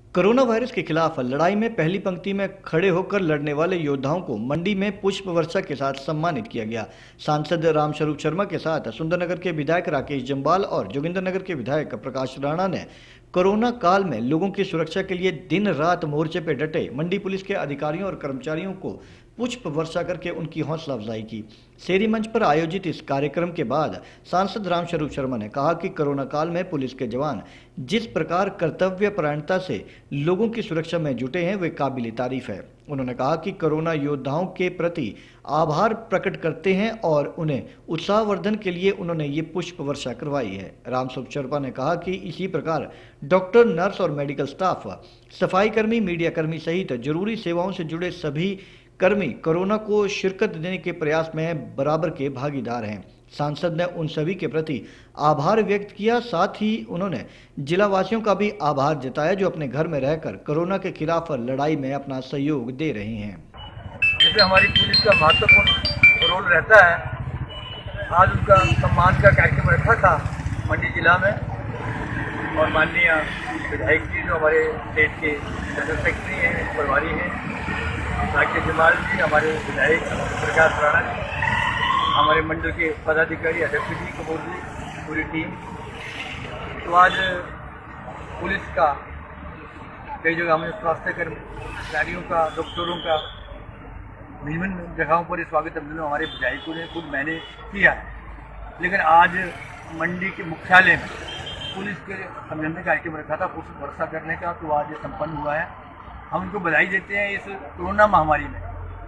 Corona virus के खिलाफ लड़ाई में पहली पंक्ति में खड़े होकर लड़ने वाले योद्धाओं को मंडी में पुष्प वर्षा के साथ सम्मानित किया गया। सांसद रामस्वरूप शर्मा के साथ सुंदरनगर के विधायक राकेश जम्वाल और जोगिंद्रनगर के विधायक प्रकाश राणा ने कोरोना काल में लोगों की सुरक्षा के लिए दिन रात मोर्चे पर डटे मंडी पुलिस के अधिकारियों और कर्मचारियों को पुष्प वर्षा करके उनकी हौसला अफजाई की। शेरी मंच पर आयोजित इस कार्यक्रम के बाद सांसद रामस्वरूप शर्मा ने कहा कि कोरोना काल में पुलिस के जवान जिस प्रकार कर्तव्य परायणता से लोगों की सुरक्षा में जुटे हैं वे काबिल तारीफ है। उन्होंने कहा कि कोरोना योद्धाओं के प्रति आभार प्रकट करते हैं और उन्हें उत्साहवर्धन के लिए उन्होंने ये पुष्प वर्षा करवाई है। रामस्वरूप शर्मा ने कहा कि इसी प्रकार डॉक्टर, नर्स और मेडिकल स्टाफ, सफाई कर्मी, मीडिया कर्मी सहित जरूरी सेवाओं से जुड़े सभी कर्मी कोरोना को शिरकत देने के प्रयास में बराबर के भागीदार हैं। सांसद ने उन सभी के प्रति आभार व्यक्त किया। साथ ही उन्होंने जिलावासियों का भी आभार जताया जो अपने घर में रहकर कोरोना के खिलाफ लड़ाई में अपना सहयोग दे रहे हैं। इसमें हमारी पुलिस का महत्वपूर्ण रोल रहता है। आज उनका सम्मान का कार्यक्रम रखा था मंडी जिला में और माननीय विधायक जी जो हमारे स्टेट के जनरल सेक्रेटरी हैं, प्रभारी हैं, राकेश जम्वाल जी, हमारे विधायक प्रकाश राणा जी, हमारे मंडल के पदाधिकारी अध्यक्ष जी, कपूर जी, पूरी टीम। तो आज पुलिस का कई जगह हमें स्वास्थ्य कर्मचारियों का, डॉक्टरों का विभिन्न जगहों पर स्वागत अभिनंदन हमारे विधायकों ने खुद मैंने किया है। लेकिन आज मंडी के मुख्यालय में पुलिस के अभिनंदन कार्यक्रम रखा था पुष्प वर्षा करने का, तो आज ये संपन्न हुआ है। हम उनको बधाई देते हैं। इस कोरोना महामारी में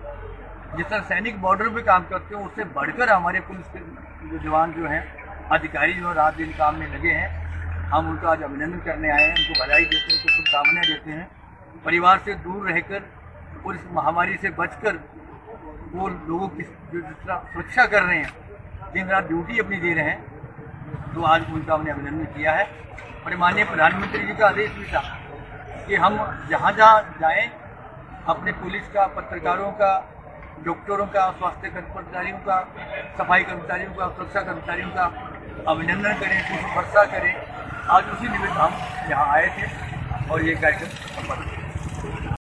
जिस तरह सैनिक बॉर्डर पे काम करते हैं उससे बढ़कर हमारे पुलिस के जो जवान जो हैं, अधिकारी जो रात दिन काम में लगे हैं, हम उनका आज अभिनंदन करने आए हैं, उनको बधाई देते हैं, उनको शुभकामनाएं देते हैं। परिवार से दूर रहकर और इस महामारी से बचकर वो लोगों की जो जिस तरह सुरक्षा कर रहे हैं, दिन रात ड्यूटी अपनी दे रहे हैं, तो आज उनका हमने अभिनंदन किया है। और माननीय प्रधानमंत्री जी का आदेश भी था कि हम जहाँ जहाँ जाएं अपने पुलिस का, पत्रकारों का, डॉक्टरों का, स्वास्थ्य कर्मचारियों का, सफाई कर्मचारियों का, सुरक्षा कर्मचारियों का अभिनंदन करें, पुष्प वर्षा करें। आज उसी निमित्त हम यहाँ आए थे और ये कार्यक्रम संपन्न